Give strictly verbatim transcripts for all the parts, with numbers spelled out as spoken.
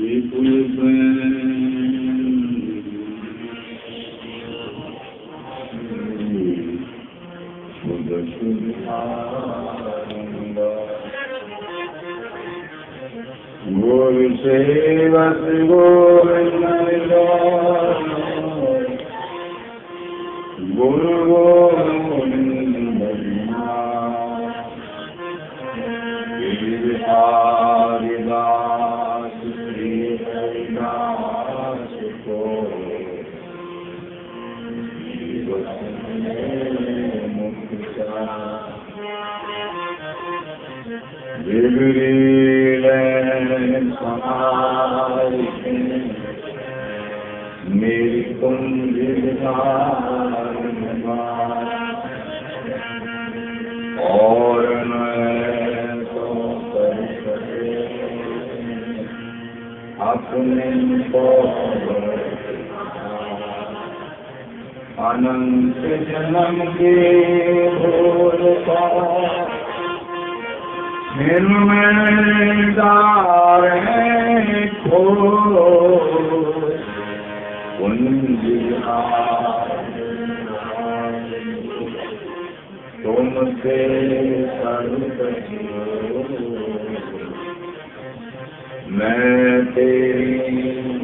गुरु सेवक गोविंद गुरु गोविंद हरिदास श्री हरिदास को मेरी कुंज और मैं तो कर सके अपने को अनंत जन्म के भोर का फिर मैं डारे खो कुंज तुमसे मैं तेरी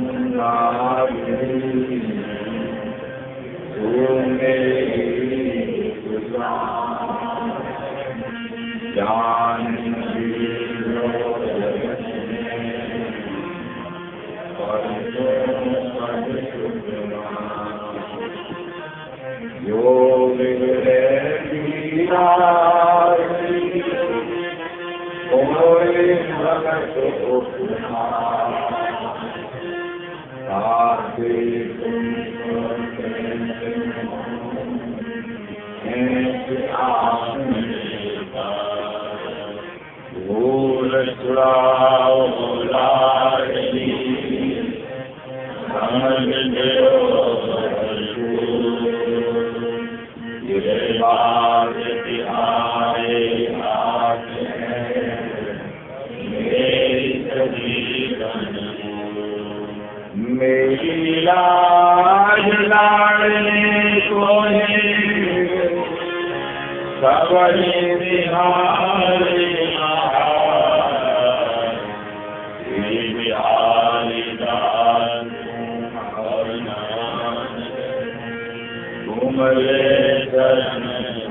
जान योग भगत भूल चुराओ समझ बात आए हाथ मेरी मेरी लाज लाड़ने को सबरी बिहारी बिहारी दास तुमरे चरण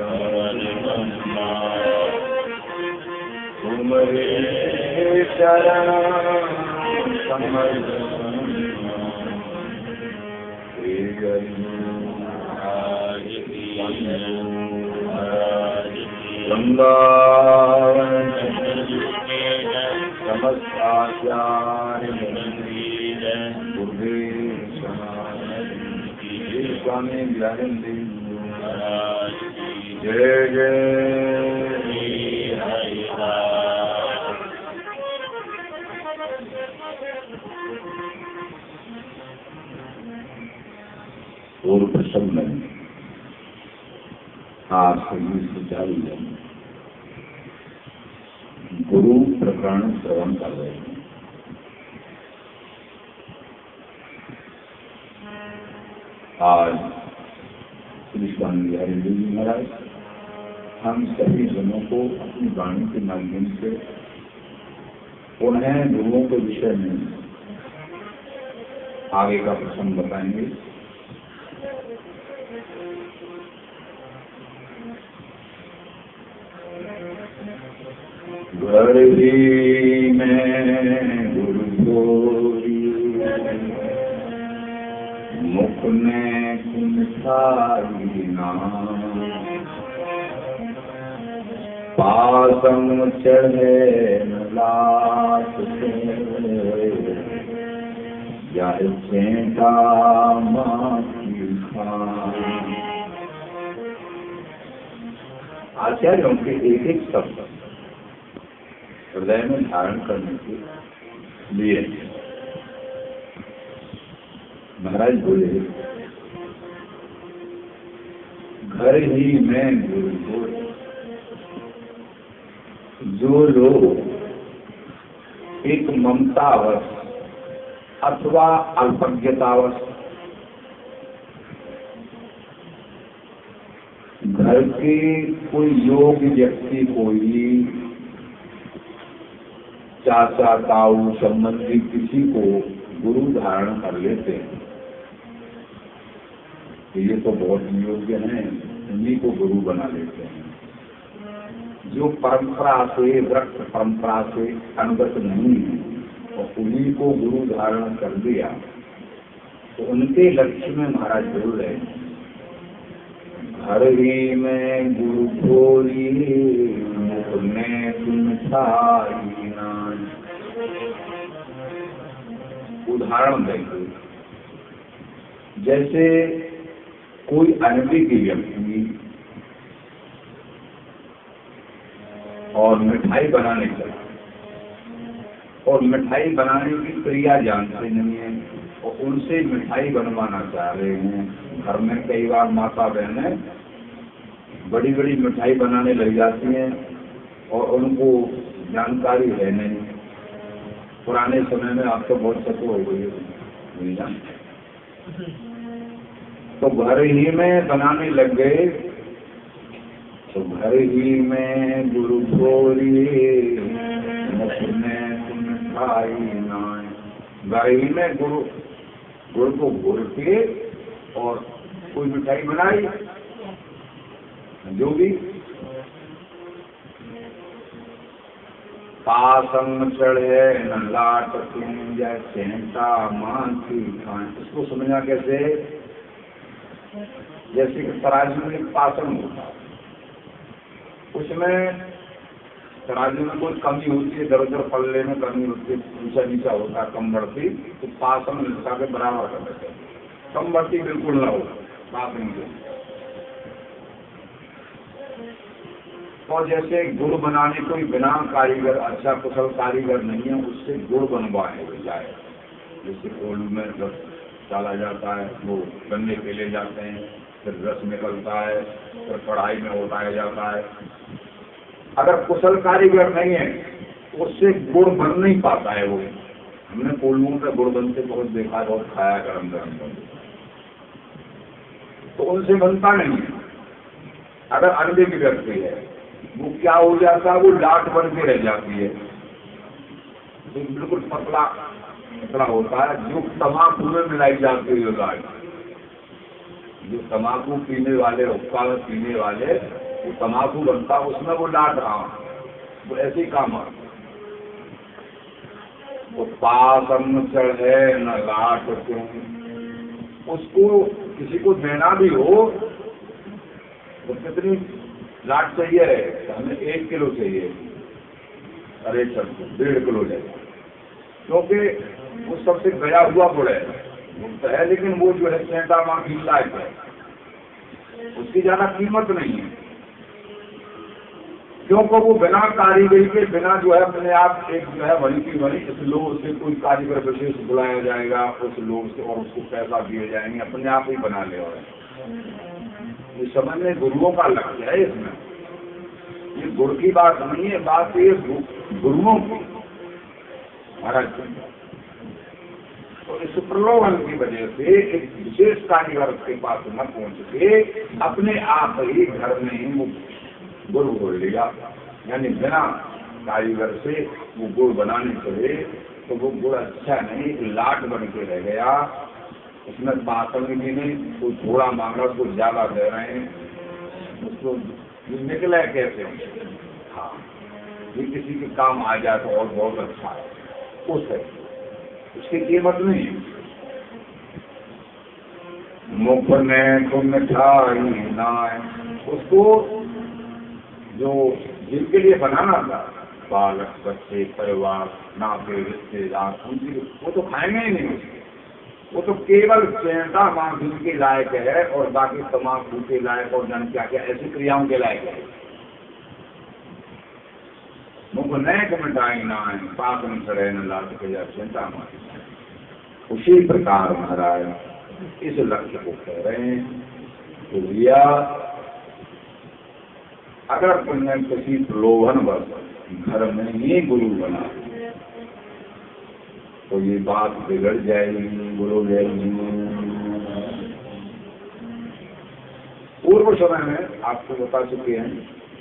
तुमरे चरण समझ गंगा समस्ताचार्य स्वामी ज्ञानेंद्र जय जय पूर्व प्रसंग में आप सभी सुचारू जन गुरु प्रकरण श्रवण कर रहे हैं। आज श्री स्वामी हरिदेव जी महाराज हम सभी जनों को अपनी वाणी के माध्यम से उन्हें गुरुओं के विषय में आगे का प्रसंग बताएंगे। घर ही में गुरु गोरी मुख में कुंठारी नाम पासम चढ़े न लात से या चेता माखी खान। आचार्यों के एक एक शब्द हृदय में धारण करने के लिए महाराज बोले, घर ही में गुरु बोले। जो लोग एक ममतावश अथवा अल्पज्ञतावश घर के कोई योग्य व्यक्ति को ही चाचा ताऊ संबंधी किसी को गुरु धारण कर लेते हैं। ये तो बहुत योग्य हैं, उन्हीं को गुरु बना लेते हैं। जो परंपरा से वृक्ष परंपरा से अनुगत नहीं है और उन्हीं को गुरु धारण कर दिया तो उनके लक्ष्य में महाराज जरूर है। घर ही में गुरु खोली मुखने तुम छाई नान। उदाहरण देंगे, जैसे कोई अनभिज्ञ व्यक्ति और मिठाई बनाने चला और मिठाई बनाने की क्रिया जानते नहीं है और उनसे मिठाई बनवाना चाह रहे हैं। घर में कई बार माता बहनें बड़ी बड़ी मिठाई बनाने लग जाती हैं और उनको जानकारी है नहीं। पुराने समय में आप तो बहुत सको हो गई नहीं जानते, तो घर ही में बनाने लग गए। तो घर ही में गुरु खोलिए मुखने तुम खाई नाय। घर ही में गुरु गुड़ को घोल के और कोई मिठाई बनाई, जो भी पासम चढ़े न लाट तुम जैसे मांसी खाएं। इसको समझना कैसे? जैसे कि तराजू में पासन होता है, उसमें तराजू में कोई कमी होती है, दर दर पल्ले में कमी होती है, ऊंचा नीचा होता है, कम बढ़ती, तो पासन लटका के बराबर कर देते हैं। कम बढ़ती बिल्कुल ना हो पासन के। और जैसे गुड़ बनाने कोई बिना कारीगर, अच्छा कुशल कारीगर नहीं है, उससे गुड़ बनवाए जाए। जैसे कोल्हू में जब डाला जाता है, वो गन्ने के ले जाते हैं, फिर रस निकलता है, फिर कढ़ाई में उठाया जाता है। अगर कुशल कारीगर नहीं है उससे गुड़ बन नहीं पाता है। वो हमने कोल्हुओं पे गुड़ बनते बहुत देखा, बहुत खाया गरम गरम बन, तो उनसे बनता नहीं है। अगर अंडे की व्यक्ति है, वो क्या हो जाता है, वो लाट बन के रह जाती है, तो बिल्कुल पतला पतला होता है, जो तम्बाकू में मिलाई जाती है। लाट जो तम्बाकू पीने वाले, हुक्का में पीने वाले, वो तम्बाकू बनता है, उसमें वो लाट रहा, वो ऐसे ही काम आता। वो पासम चढ़े न लाट क्यों, उसको किसी को देना भी हो तो कितनी लाट चाहिए है? तो हमें एक किलो चाहिए, अरे चल डेढ़ किलो ले, क्योंकि वो सबसे गया हुआ गुड़ है, तो है, लेकिन वो जो है सेंटा माँ की लायक है, उसकी ज्यादा कीमत नहीं है, क्योंकि वो बिना कारीगरी के, बिना जो है अपने आप एक जो है वही की वही, इस लोग से कोई कारीगर विशेष बुलाया जाएगा उस लोग से और उसको पैसा दिए जाएंगे, अपने आप ही बना ले। और ये समझने गुरुओं का लक्ष्य है इसमें। ये गुरु की बात नहीं है, बात ये गुरुओं की महाराज। तो इस प्रलोभन की वजह से एक विशेष कारीगर के पास न पहुंच के अपने आप ही घर में ही वो गुड़ घोल लिया, यानी बिना कारीगर से वो गुड़ बनाने चले तो वो गुड़ अच्छा नहीं, लाट बन के रह गया। उसमें पासन भी नहीं, कोई थोड़ा मांगा उसको ज्यादा दे रहे हैं, उसको निकले कैसे? हाँ, ये किसी के काम आ जाए तो और बहुत अच्छा है, उस है उसकी कीमत नहीं। मुख में तो मिठाई ना, उसको जो जिनके लिए बनाना था, बालक बच्चे परिवार नाते रिश्तेदार, उनकी वो तो खाएंगे ही नहीं, वो तो केवल सेंधा मांझी के लायक है और बाकी तमाकू के लायक और जान क्या क्या ऐसी क्रियाओं के लायक है। मुख नैक मिटाई ना है, पाप में चढ़े न लाट के या चिंता मारी। उसी प्रकार महाराज इस लक्ष्य को कह रहे हैं। तो लिया अगर तुमने किसी प्रलोभन बस घर में ही गुरु बना तो ये बात बिगड़ जाएगी। बोलो जय जी। पूर्व समय में आपको बता चुके हैं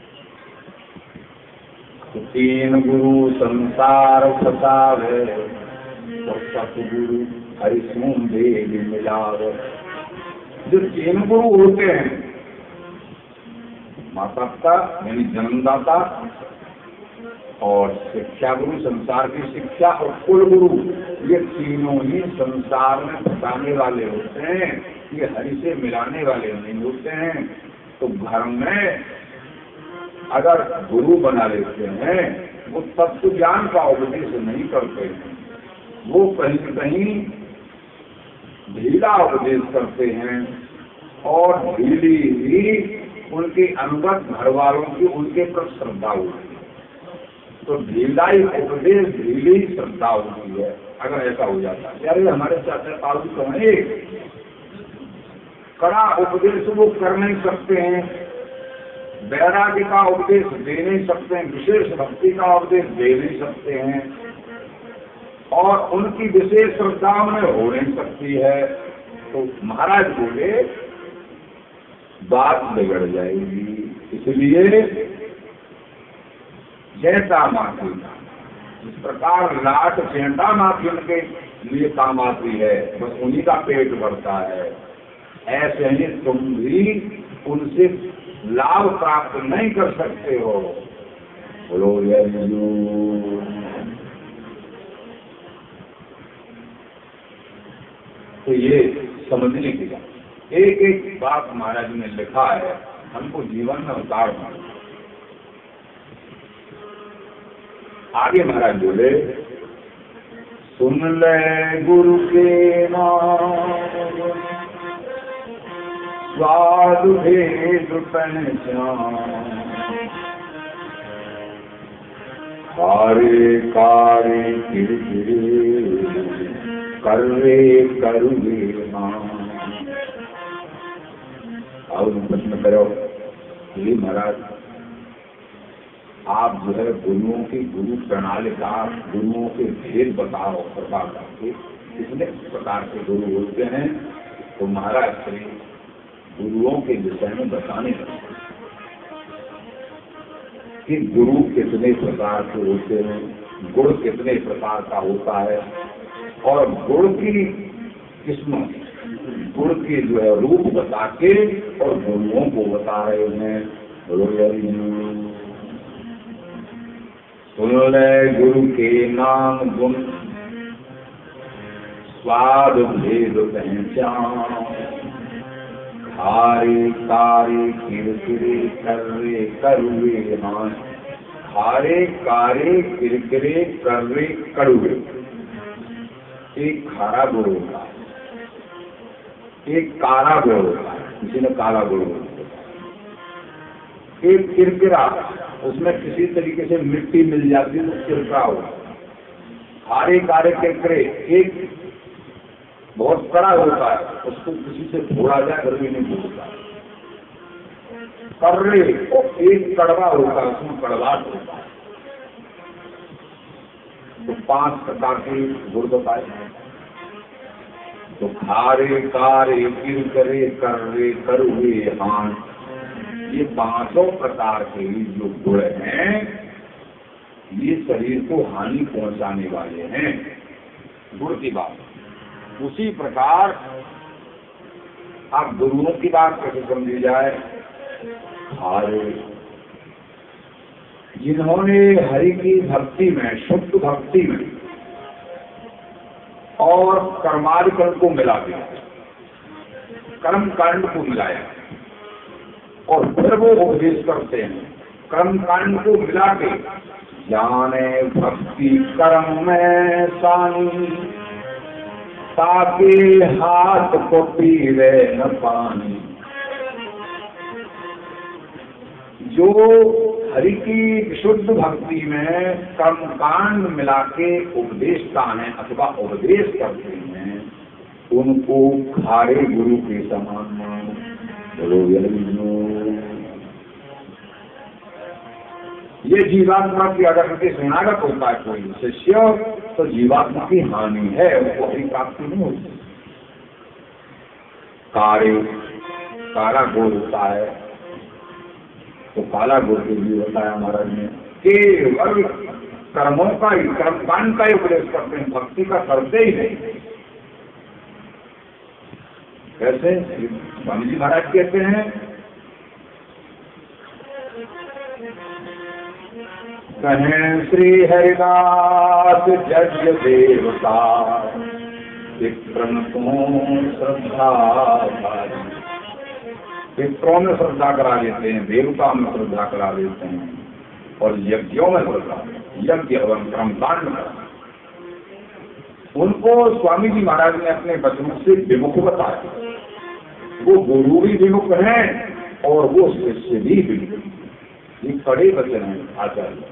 तो तीन गुरु संसार फसावे और सतगुरु हरिसून देव मिलावे। जो तीन गुरु होते हैं, माता पिता यानी जन्मदाता, और शिक्षा गुरु संसार की शिक्षा, और कुल गुरु, ये तीनों ही संसार में फंसाने वाले होते हैं, ये हरि से मिलाने वाले नहीं होते हैं। तो घर में अगर गुरु बना लेते हैं वो तत्व ज्ञान का उपदेश नहीं करते हैं, वो कहीं कहीं ढीला उपदेश करते हैं, और ढीली ही उनके अनुगत घर वालों की उनके प्रति श्रद्धा होती है। तो ढीलाई उपदेश ढीली श्रद्धा होती है। अगर ऐसा हो जाता है, यार हमारे चाचा ताऊ तो है, कड़ा उपदेश वो कर नहीं सकते हैं, वैराग्य का उपदेश दे नहीं सकते हैं, विशेष भक्ति का उपदेश दे नहीं सकते हैं, और उनकी विशेष श्रद्धा में हो नहीं सकती है। तो महाराज बोले बात बिगड़ जाएगी। इसलिए जैसा माफी, जिस प्रकार लाट चेंटा माफी उनके लिए काम आती है, बस उन्हीं का पेट भरता है, ऐसे ही तुम भी उनसे लाभ प्राप्त नहीं कर सकते हो। बोलो जय गुरु। तो ये समझने की बात, एक एक बात महाराज ने लिखा है, हमको जीवन में उतारना। आगे महाराज बोले, सुन ले गुरु के नाम स्वाद भेद पहचान, कारे कारे किरकिरे कर्रे करुवे नाम। और प्रश्न करो, ये महाराज आप जो है गुरुओं की गुरु प्रणाली का, गुरुओं के भेद बताओ कृपा करके, कितने प्रकार के गुरु होते हैं। तो महाराज श्री गुरुओं के विषय में बताने लगते कि गुरु कितने प्रकार के होते हैं, गुण कितने प्रकार का होता है, और गुण की किस्मों, गुण के जो है रूप बता के और गुरुओं को बता रहे हैं। सुन ले गुरु के नाम गुण स्वाद भेद पहचान, खारे कारे किरकिरे कर्रे करुवे हान। खारे कारे किरकिरे कर्रे करुवे, एक खारा गुड़ होता है, एक काला गुड़ होता है, किसी ने काला गुड़ होता है, एक किरकिरा, उसमें किसी तरीके से मिट्टी मिल जाती है तो किरकिरा होता है। खारे कारे किरकिरे, एक बहुत कड़ा होता है, उसको किसी से फोड़ा जाए घर भी नहीं फोड़ता। कर्रे, एक कड़वा होता है, उसमें कड़वाहट होता है। तो पांच प्रकार के गुण बताए। तो खारे कारे किरकिरे कर्रे करुवे हान, ये पांचों प्रकार के जो गुण हैं ये शरीर को हानि पहुंचाने वाले हैं, गुण की बात। उसी प्रकार आप गुरुओं की बात कैसे समझी जाए। खारे, जिन्होंने हरि की भक्ति में, शुद्ध भक्ति में और कर्माधिकरण को मिला दिया, कर्म कांड को मिलाया और फिर वो उपदेश करते हैं। कर्म कांड को मिला के जाने भक्ति कर्म में सानी, ताके हाथ को पीवे न पानी। जो हरि की विशुद्ध भक्ति में कर्म कांड मिला के उपदेशता है अथवा उपदेश करते हैं, उनको खारे गुरु के समान मानो। ये जीवात्मा की अगर उनके शरणागत होता है कोई शिष्य तो जीवात्मा की हानि है, उसको हरि प्राप्ति नहीं होती। कारे काला गुड़ होता है तो काला गुड़ के लिए बताया महाराज ने केवल कर्मों का ही कर्म कांड का ही उपदेश करते हैं, भक्ति का करते ही नहीं। कैसे स्वामी जी महाराज कहते हैं, कहें श्री हरिदास यज्ञ देवता विक्रम को श्रद्धा, विप्रों में श्रद्धा करा देते हैं, देवता में श्रद्धा करा देते हैं और यज्ञों में श्रद्धा, यज्ञ एवं कर्मकांड में। उनको स्वामी जी महाराज ने अपने वचनों से विमुख बताया। वो गुरु भी विमुख हैं और वो शिष्य भी विमुख। ये कड़े वचन हैं आचार्य।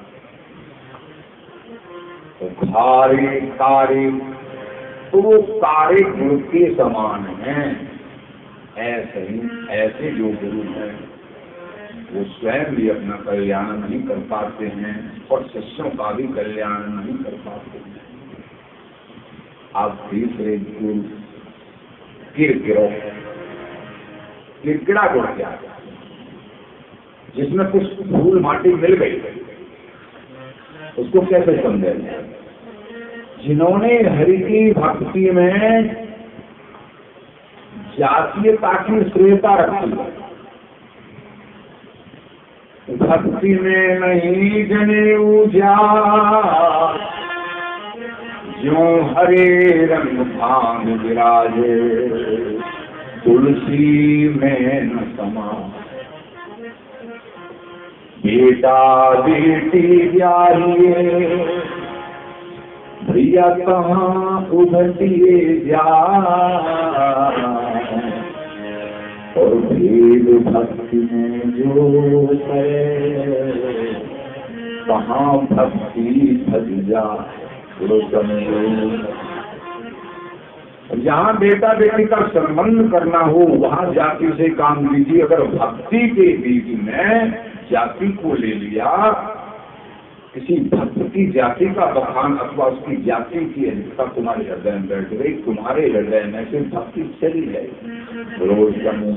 तो खारे कारे तो वो कारे गुरु के समान हैं। ऐसे ही ऐसे जो गुरु हैं वो स्वयं भी अपना कल्याण नहीं कर पाते हैं और शिष्यों का भी कल्याण नहीं कर पाते हैं। आप तीसरे गुरु किरकिरो, किरकिरा गुण क्या है, जिसमें कुछ धूल माटी मिल गई, उसको कैसे समझेंगे? जिन्होंने हरि की भक्ति में जातीयता की श्रेयता रखी है, भक्ति में नहीं जनेऊ जा, जो हरे रंग भांग विराजे, तुलसी में न समा। बेटा बेटी ब्याहिए, भैया कहाँ उभटिए जा, और भेद भक्ति में जो है, कहाँ भक्ति भज जा। जहाँ बेटा बेटी का संबंध करना हो वहाँ जाति से काम लीजिए। अगर भक्ति के बीच में जाति को ले लिया, किसी भक्त की जाति का बखान अथवा उसकी जाति की अधिकता तुम्हारे हृदय में बैठ गई, तुम्हारे हृदय में से भक्ति चली जाएगी। रोज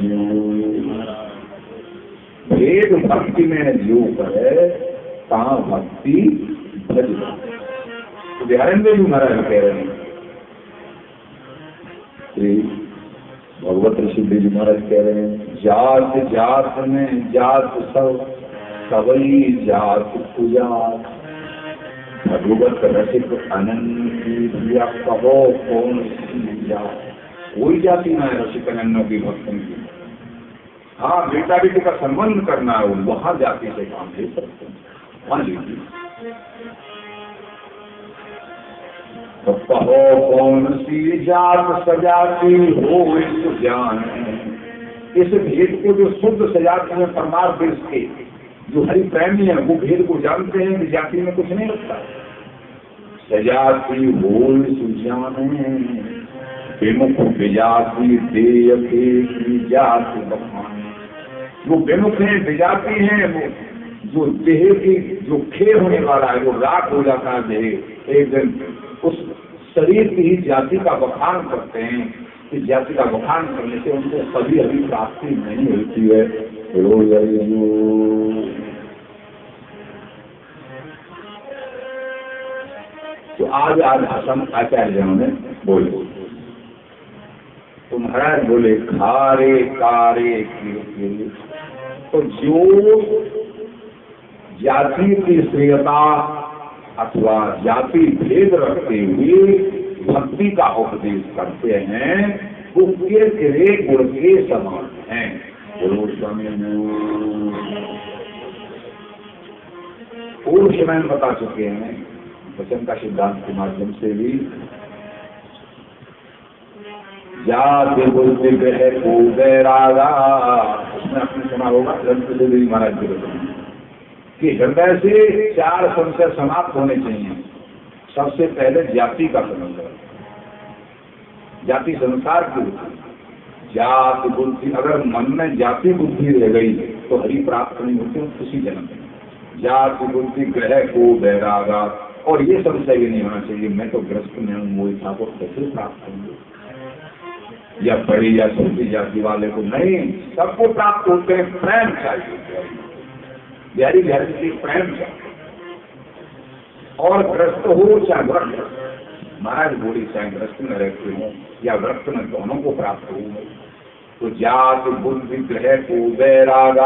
भेद भक्ति में जो करे कहाँ भक्ति भज। उदाहरण में भी महाराज कह रहे हैं, श्री भगवत ऋषि जी महाराज कह रहे हैं, जात जात में जात सब, सबई जात पूजा, भगवत रसिक अनंत की भैया कहो कौन सी जात। कोई जाति ना है रसिक अनन्नों की भक्तों की। हाँ, बेटा बेटी का संबंध करना है वहाँ जाति से काम ले सकते हैं, वहाँ लीजिए। तो कहो कौन सी जात सजाती हो इस ज्ञान, इस भेद को जो शुद्ध सजाती है परमार्थ देश के जो हरि प्रेमी है वो भेद को जानते हैं कि जाति में कुछ नहीं रखता। सजाती हो इस ज्ञान, विमुख विजाति देय की जाति बखान। जो विमुख है विजाति है, वो जो देह की जो खेल होने वाला है, वो राख हो जाता है देह, एक दिन उस शरीर की ही जाति का बखान करते हैं। इस जाति का बखान करने से उनको कभी अभी प्राप्ति नहीं होती है। तो आज आज असम आचार्य ने बोले, तो महाराज बोले खारे कारे की, तो जो जाति की श्रेयता अथवा जाति भेद रखते हुए भक्ति का उपदेश करते हैं वो किरकिरे गुड़ के समान हैं। गुरु स्वामी पूर्व समय में बता चुके हैं वचन का सिद्धांत के माध्यम से भी। जाति बुद्धि ग्रह को बैरागा, उसमें आपने सुना होगा ग्रंथ देवी महाराज के वचन कि हृदय से चार संशय समाप्त होने चाहिए। सबसे पहले जाति का संशय, जाति संसार की होती। जाति बुद्धि, अगर मन में जाति बुद्धि रह गई तो हरि प्राप्त नहीं होती किसी जन्म में। जाति बुद्धि ग्रह को बैरागा, और ये संशय भी नहीं होना चाहिए मैं तो ग्रस्त में हूँ, वो ठाकुर कैसे प्राप्त होंगे, या बड़ी या छोटी जाति वाले को नहीं, सबको प्राप्त होते हैं। प्रेम चाहिए, बिहारी बिहारी की प्रेम चाहिए, और ग्रस्त हो चाहे व्रत, महाराज बोली चाहे ग्रस्त में रहते हो या व्रत में, दोनों को प्राप्त हो। तो जात बुद्धि ग्रह को बैरागा,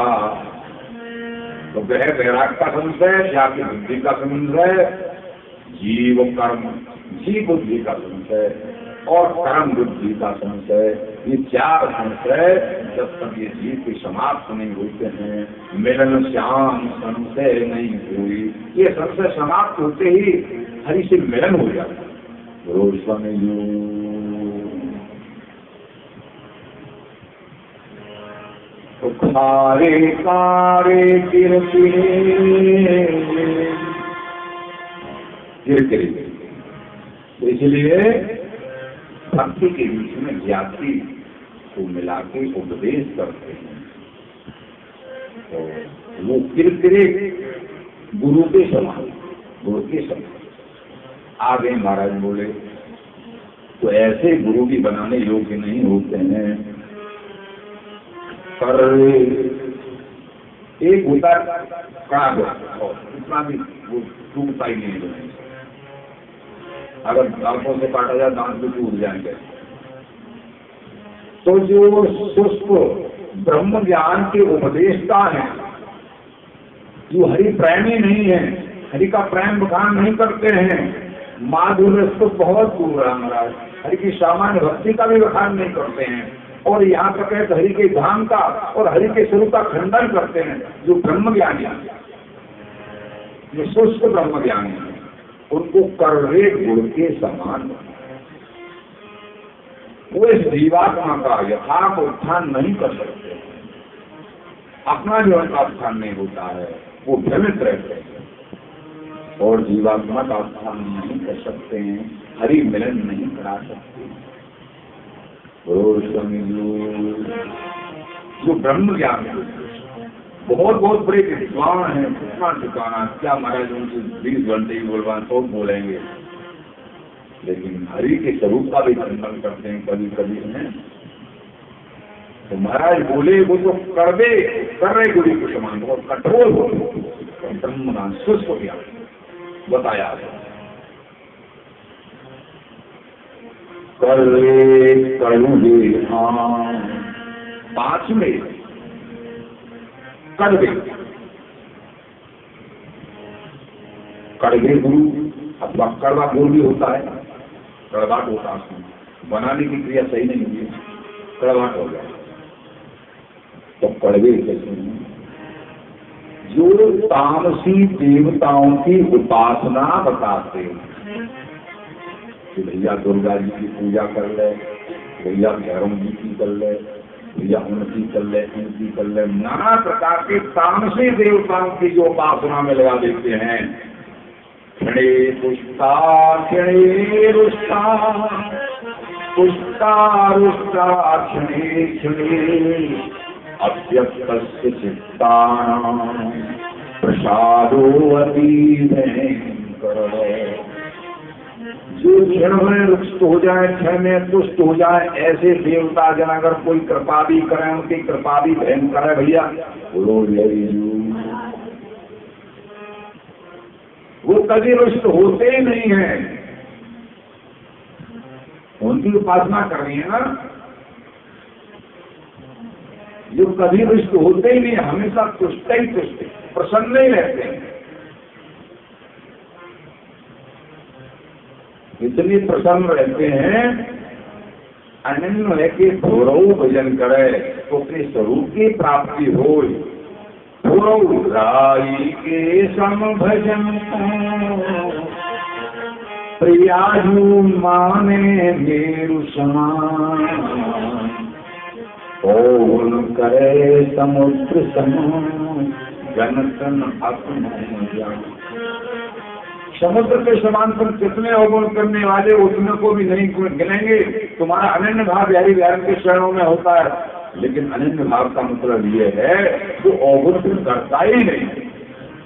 तो ग्रह वैराग का संशय, जाति बुद्धि का संशय, जीव कर्म जीव बुद्धि का संशय और कर्म बुद्धि का संशय, ये चार संशय जब तक ये जीव के समाप्त नहीं होते हैं, मिलन श्याम संशय नहीं हुई, ये संशय समाप्त होते ही हरि से मिलन हो जाता है। तो खारे कारे किरकिरे किरकिरे, तो इसलिए भक्ति के बीच में जाति को मिला के उपदेश करते हैं। तो वो किरकिरे गुरु के समान, गुरु के समान आगे महाराज बोले, तो ऐसे गुरु भी बनाने योग्य नहीं होते हैं। पर एक होता कड़ा और इतना भी वो टूटता ही नहीं है, अगर दांतों से काटा जाए दांत भी टूट जाएंगे। तो जो शुष्क ब्रह्म ज्ञान के उपदेशता है, जो हरि प्रेमी नहीं है, हरि का प्रेम बखान नहीं करते हैं, माधुर्य तो बहुत दूर है महाराज, हरि की सामान्य भक्ति का भी बखान नहीं करते हैं, और यहाँ तक है हरि के धाम का और हरि के स्वरूप का खंडन करते हैं। जो ब्रह्म ज्ञानी है, जो शुष्क ब्रह्म ज्ञानी है, उनको कर्रे गुण के समान, वो इस जीवात्मा का यथार्थ उत्थान नहीं कर सकते, अपना जो उत्थान नहीं होता है, वो भ्रमित रहते हैं और जीवात्मा का उत्थान नहीं कर सकते हैं, हरि मिलन नहीं करा सकते। जो ब्रह्म ज्ञान है, बहुत बहुत बड़े विद्वान है, कितना ठिकाना, क्या महाराज उनसे बीस घंटे ही बोलवा तो बोलेंगे, लेकिन हरि के स्वरूप का भी खंडन करते हैं कभी कभी है। तो महाराज बोले वो तो कर दे कर रहे गुरु के समान, बहुत कठोर हो ब्रह्म शुष्क हो गया बताया करे करुगे। हाँ, पांचवे कड़वे, कड़वे गुरु अथवा कड़वा गुरु भी होता है, कड़वाट होता है, बनाने की क्रिया सही नहीं हुई, कड़वाट हो गया। तो कड़वे कैसे, जो तामसी देवताओं की उपासना बताते हैं कि भैया दुर्गा जी की पूजा कर ले, भैया भैरव जी की कर ले, भैया उनकी कर ले, उनकी कर ले, नाना प्रकार के तामसी देवताओं की जो उपासना में लगा देते हैं। क्षणे पुष्टा क्षणे रुष्टा पुष्टा रुष्टा क्षणे क्षणे अव्यक्तस्य चित्तानां प्रसादो अति भयंकर। जो क्षण में रुष्ट हो जाए, क्षण में तुष्ट हो जाए, ऐसे देवता जन अगर कोई कृपा भी करें, उनकी कृपा भी भयंकर है भैया। बोलो वो कभी रुष्ट होते ही नहीं है, उनकी उपासना करनी है ना, जो कभी रुष्ट होते ही नहीं, हमेशा तुष्ट ही तुष्ट, प्रसन्न ही रहते हैं। इतनी प्रसन्न रहते हैं, अनन्य है कि भोरऊ भजन करे तो अपने स्वरूप की प्राप्ति हो। भोरऊ राई के सम भजन प्रियाजू माने मेरु समान, ओन करे समुद्र समान जनतन अपना। समुद्र के समान तुम कितने अवगुण करने वाले, उतने को भी नहीं गिनेंगे। तुम्हारा अनन्य भाव बिहारी बिहार के चरणों में होता है, लेकिन अनन्य भाव का मतलब ये है तो अवगुण फिर करता ही नहीं,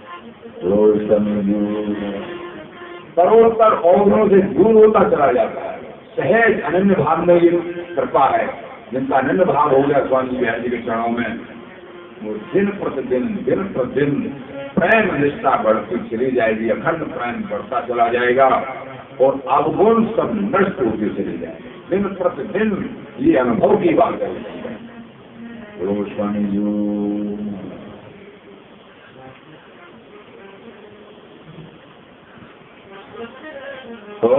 करोड़तर औरों से दूर होता चला जाता है। सहज अनन्य भाव में ये कृपा है, जिनका अनन्य भाव हो गया स्वामी बिहार जी के चरणों में, वो दिन प्रतिदिन दिन प्रतिदिन प्रेम निष्ठा बढ़ती चली जाएगी, अखंड प्रेम बढ़ता चला जाएगा और अवगुण सब नष्ट होते चले जाएंगे। दिन प्रतिदिन ये अनुभव की बात है। बोलो स्वामी जी। तो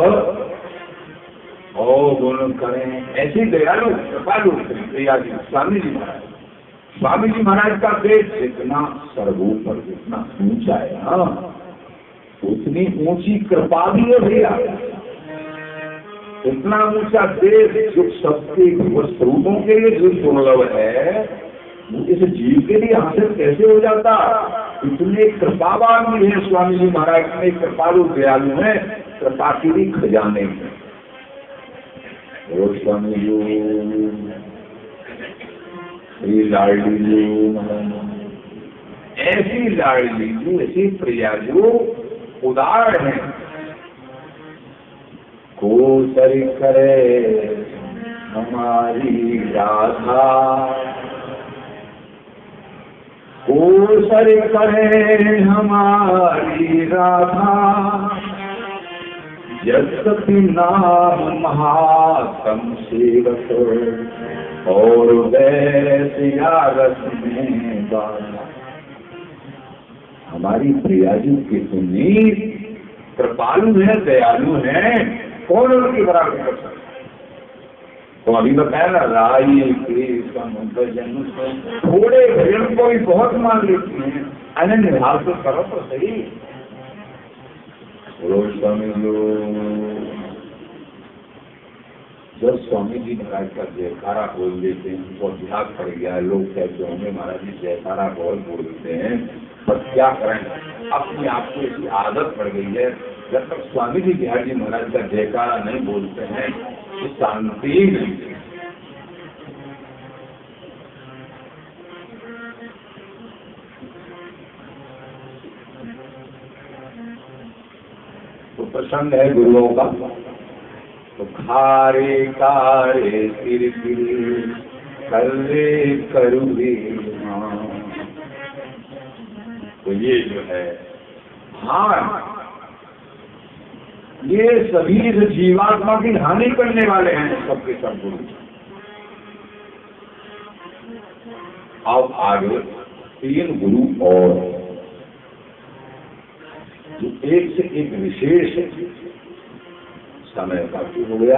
ओ गुण करें ऐसी दयालु कृपालु प्रिया जी स्वामी जी महाराज। स्वामी जी महाराज का देश जितना सर्वोपर जितना ऊंचा है, हाँ उतनी ऊंची कृपा भी है भैया। इतना ऊंचा देश जो सबके स्वरूपों के लिए जो दुर्लभ है, इस जीव के लिए हासिल कैसे हो जाता। इतने कृपावान भी है स्वामी जी महाराज, इतने कृपालु दयालु है, कृपा की भी खजाने में। स्वामी जी श्री लाडली जी, ऐसी लाडली जी ऐसी प्रिया जो उदार है। को सरी करे हमारी राधा, को सरी करे हमारी राधा, यद्यपि नाम महात्म सेवक और वैसिया रस में बाला। हमारी प्रिया जी कितनी कृपालु है, दयालु है, कौन उनकी बराबरी कर सकता। तो अभी बताया ना, राई के समुद्र जन्म थोड़े भजन को भी बहुत मान लेती हैं, अनन्य भाव से करो तो सही। रोज स्वामी लोग जब स्वामी जी महाराज का जयकारा बोल देते हैं तो अभ्यास पड़ गया है। लोग कहते होंगे महाराज जी जयकारा बहुत बोलते हैं, पर क्या करें, अपने आप को इसकी आदत पड़ गई है। जब तक स्वामी जी बिहार जी महाराज का जयकारा नहीं बोलते हैं तो शांति नहीं। तो प्रसंग है गुरुओं का। तो खारे कारे सिर सिर करे करुवे, तो ये जो है, हाँ ये सभी जीवात्मा की हानि करने वाले हैं सबके सब गुरु। अब आगे तीन गुरु और जो एक से एक विशेष समय का हो गया,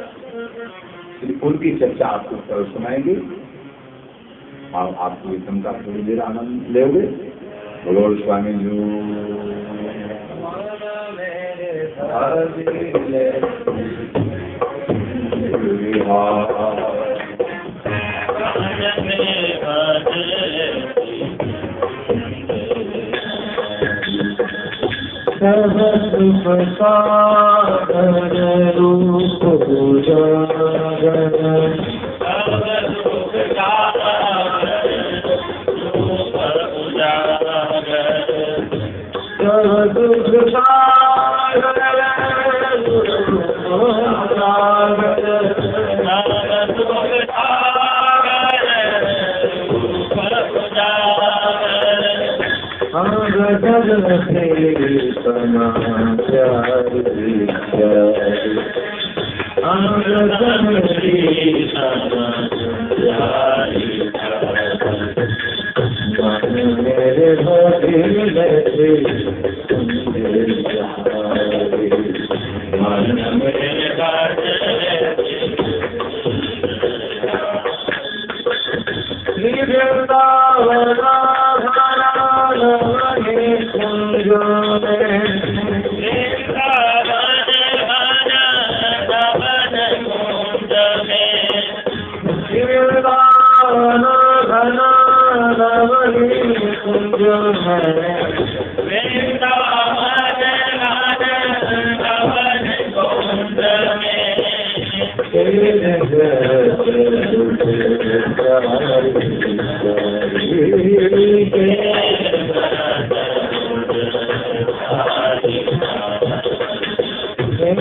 उनकी चर्चा आपको कल सुनाएंगे और आप कीर्तन का थोड़ी देर आनंद लेंगे। बोलो स्वामी जी। रूप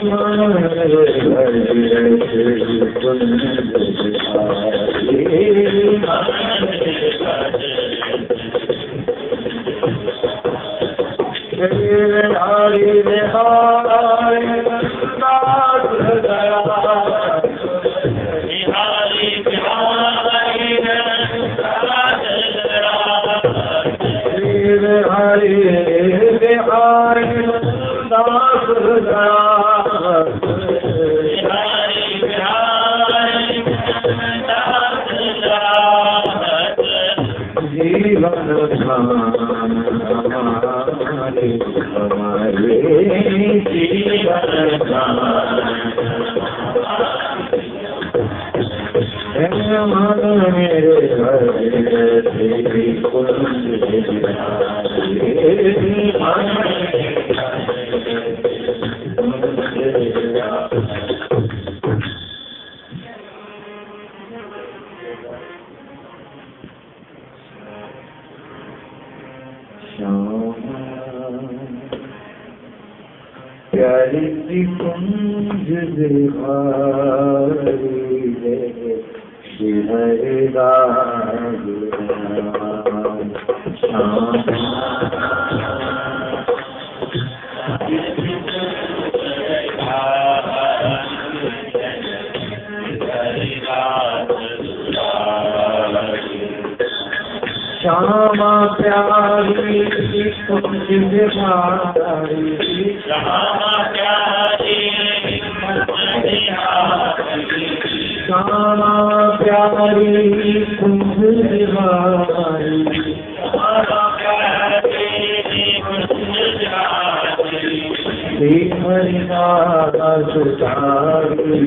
प्यारी सी कुंज दिखाई है बिहरेगा श्यामा प्यारी कुंज दिखाई श्यामा प्यारी श्यामा प्यारी कुंज दिखाई हरिना सुधारी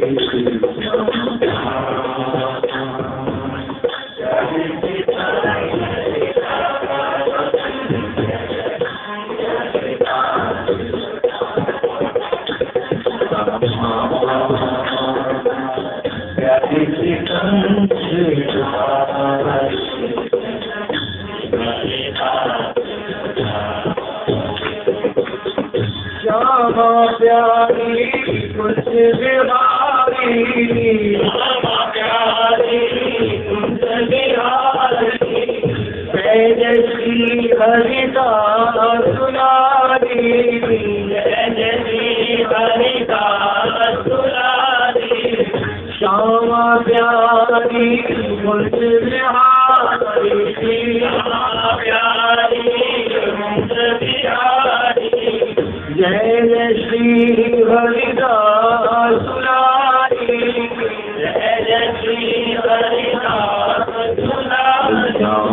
श्यामा प्यारी कुछ बिहारी श्यामा प्यारी कुछ बिहारी तेजस्वी हरिदास सुनारी तेजस्वी हरिदास सुनारी श्यामा प्यारी कुछ बिहारी श्यामा प्यारी कुछ बिहारी जय श्री हरिदास सुनारी जय श्री हरिदास सुनारी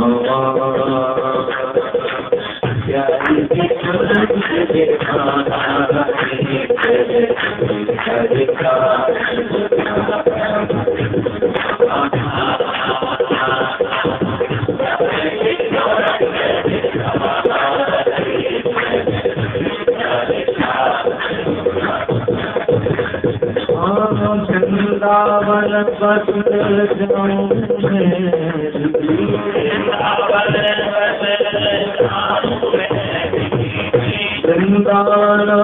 प्यारी वृंदावन बस जाऊं वृंदावन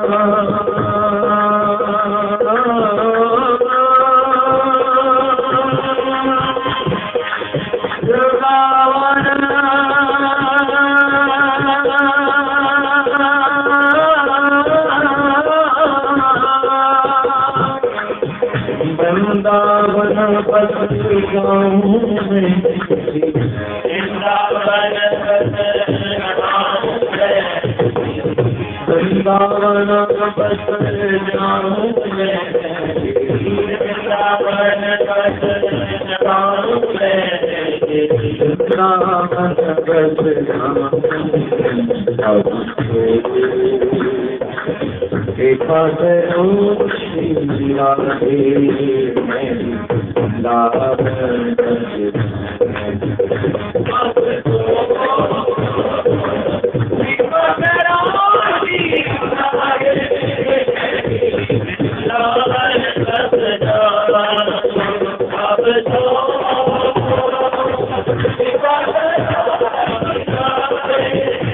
वृंदावन बस जाऊं मैं वृंदावन बस जाऊं मैं वृंदावन बस जाऊं मैं वृंदावन बस जाऊं कृपा करो श्री राधे मैं लाभ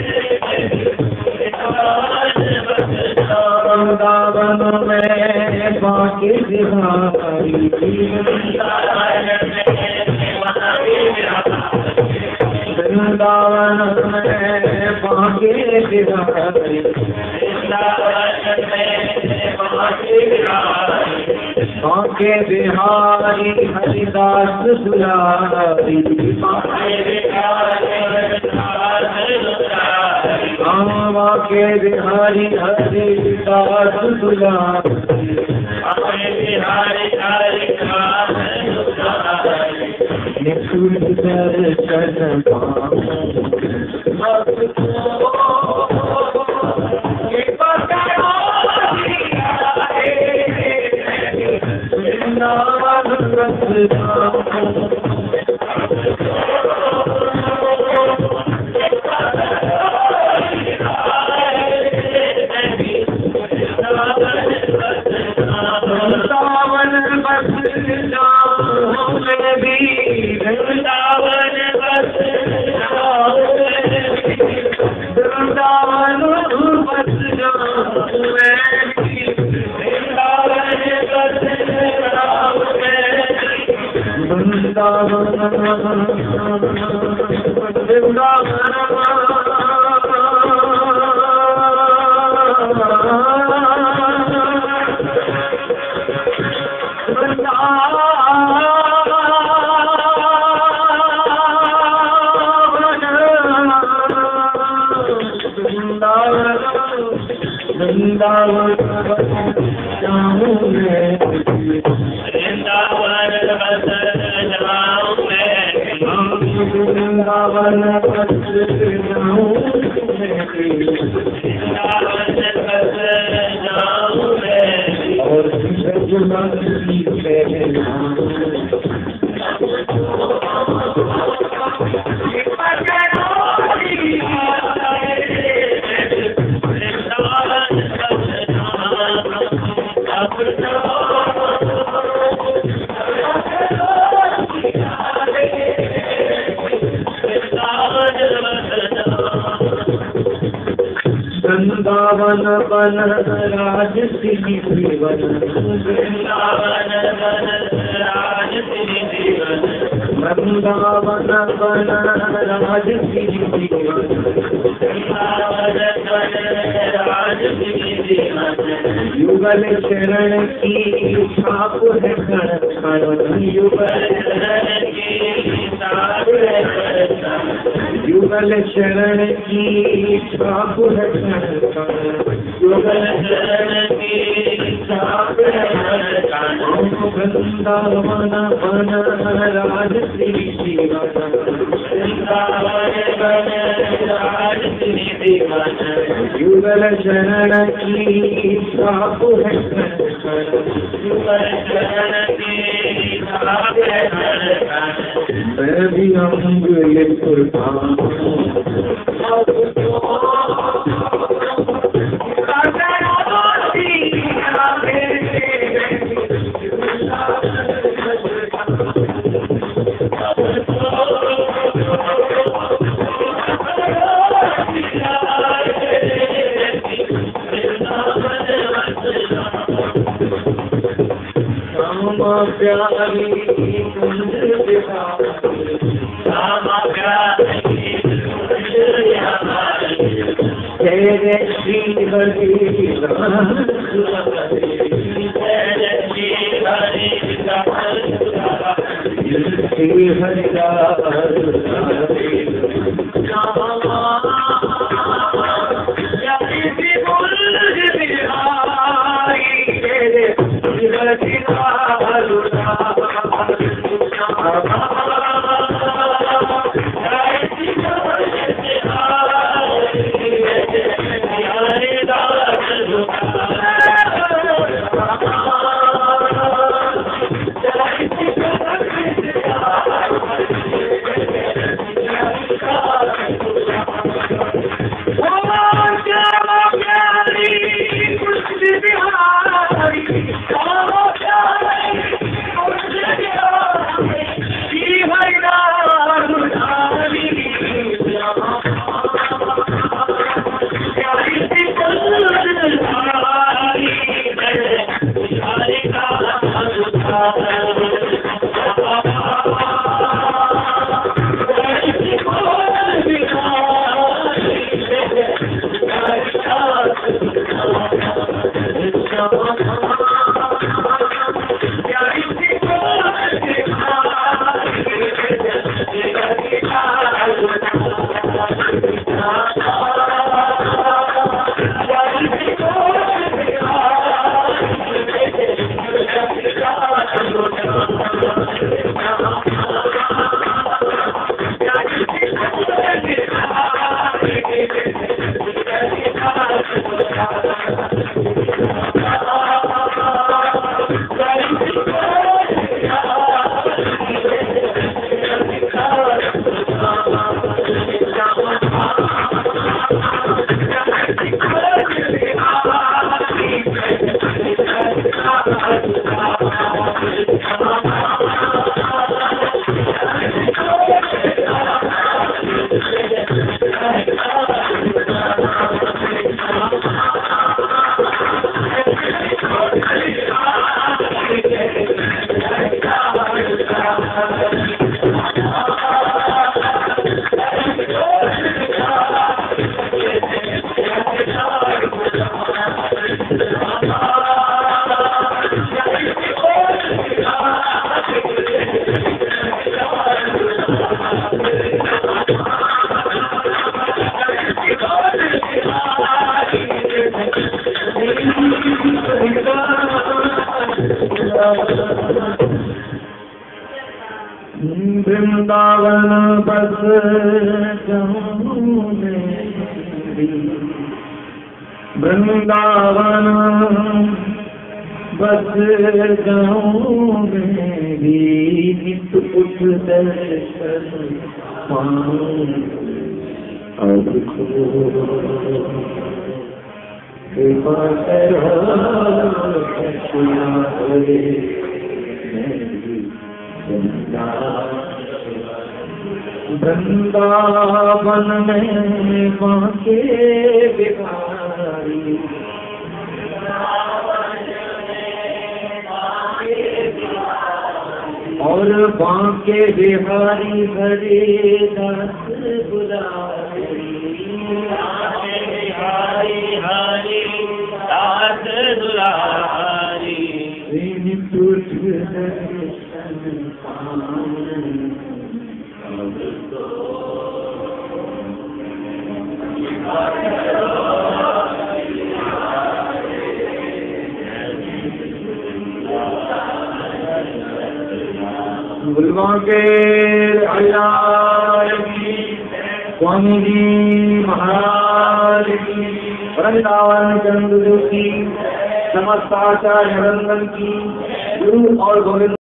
वृंदावन में बांके बिहारी वृंदावन में बांके बिहारी बांके बिहारी हरिदास दुलारी बांके बिहारी हरिदास दुलारी निकुल दर्शन वृंदावन बन राज सिद्धि वन वृंदावन बन राज सिद्धि वन वृंदावन बन राज सिद्धि वन वृंदावन बन राज सिद्धि वन युगल शरण की छाप है कण कण युगल शरण की छाप है कण युगल शरण की छाप है युगल शरण की छाप वृंदावन बन राज श्री जीवन वृंदावन बन राज श्री जीवन युगल शरण की छाप है युगल शरण की छाप है मैं भी अंगुली कुर्बान प्यारी कुंज तेरे श्री हरि श्री हरिदास Oh, वृंदावन बस जाऊं वृंदावन बस जाऊं मेरी नित कुछ दर्शन पाऊं अब कृपा करो कृष्णा हरे वृंदावन में बांके बिहारी और बांके बिहारी हरे दास बुलारी बिहारी हरे दास दुलारी तुझ दर्शन बुलवा के स्वामी जी महाराज की वृंदावन चंद्र की समस्त आचार्य वृंदन की गुरु और गोविंद